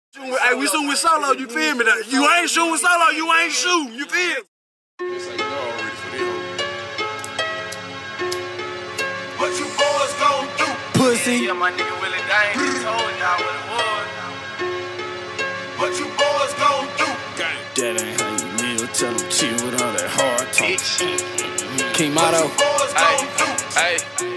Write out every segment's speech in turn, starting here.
Hey, we shooting with Solo, you feel me? You ain't shooting with Solo, you ain't shooting, you feel me? It's like, you know already for this hoe. What you boys gon' do? Pussy. Yeah, my nigga Willie, Dane, he told y'all what it was. What you boys gon' do? That ain't how you live, tell them chill with all that hard talk. Keem, Otto. Hey,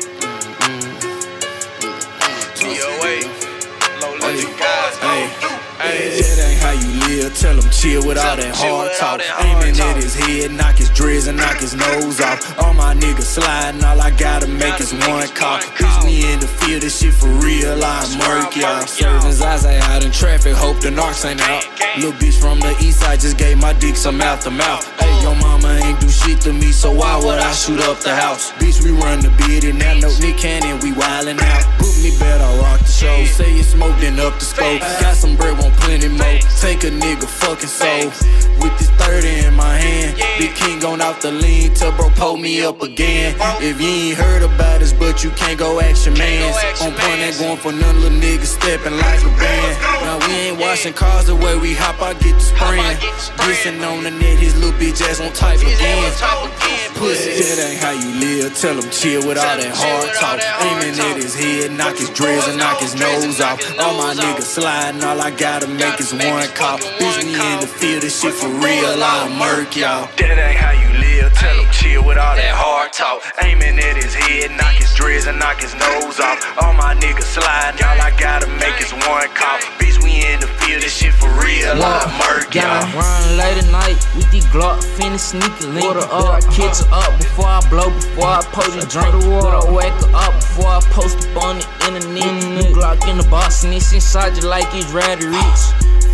DOA, low legend guys, That ain't how you live, tell him chill with all that hard talk. Aiming at his head, knock his dreads and knock his nose off. All my niggas sliding, all I gotta make is one call. Bitch, we in the field, this shit for real, I'm murk, y'all. Serving Zaza out in traffic, hope the narcs ain't out. Little bitch from the east side just gave my dick some mouth to mouth. Hey, your mama ain't do shit to me, so why would I shoot up the house? Bitch, we run the bid and that no Nick Cannon, we wildin' out. Put me better, rock the show. Say you smoking up the scope. Got some bread, want plenty more. Take a nigga fucking soul. With this 30 in my hand, Big King gone off the lean till bro pull me up again. If you ain't heard about us, but you can't go ask your mans. On point ain't going for none, little niggas stepping like a band. Now we ain't washing cars the way we hop, I get the spraying. Dissing on the net, his little bitch ass on type again. Pussy, that ain't how you live, tell him chill with all that hard talk. Aiming at his head, knock his dreads and knock his nose off. All my niggas sliding, all I gotta make is one call. Bitch, we in the field, this shit for real, I'm murk, y'all. That ain't how you live, tell him chill with all that hard talk. Aiming at his head, knock his dreads and knock his nose off. All my niggas sliding, all I gotta make is one call. Bitch, we in the field, this shit for real, I'm murk, y'all. Run late at night with the Glock, finish sneaking link. I catch her up before I blow, before I post a drink. But I wake her up before I post up on the internet. New Glock in the box and it's inside you like it's ready to reach.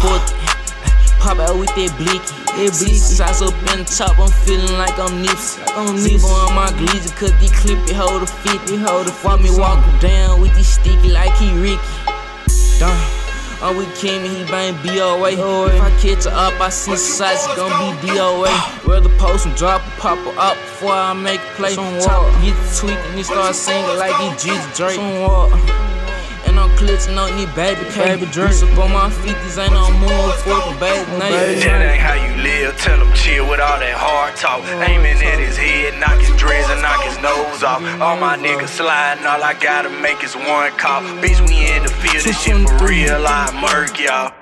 Pop out with that blicky. Size up in the top, I'm feeling like I'm Nipsey. Zebo on my glizzy, cause the clip it hold a 50. Watch me walk down with this sticky like he Ricky. Damn. I'm with Keem and he bang BOA. If I catch her up, I see size, it's gon' be DOA. Rather post and drop or pop her up before I make a play. Top get the tweak and he start singing like he Jesus Drake. And I'm clutching on these baby drinks up on my 50s, ain't no more fucking baby night. That ain't how you live, tell him chill with all that hard talk. Aiming at his head, knock his dreads and knock his nose off. All my niggas sliding, all I gotta make is one call. Bitch, we in the field, this shit for real, I'm murk, y'all.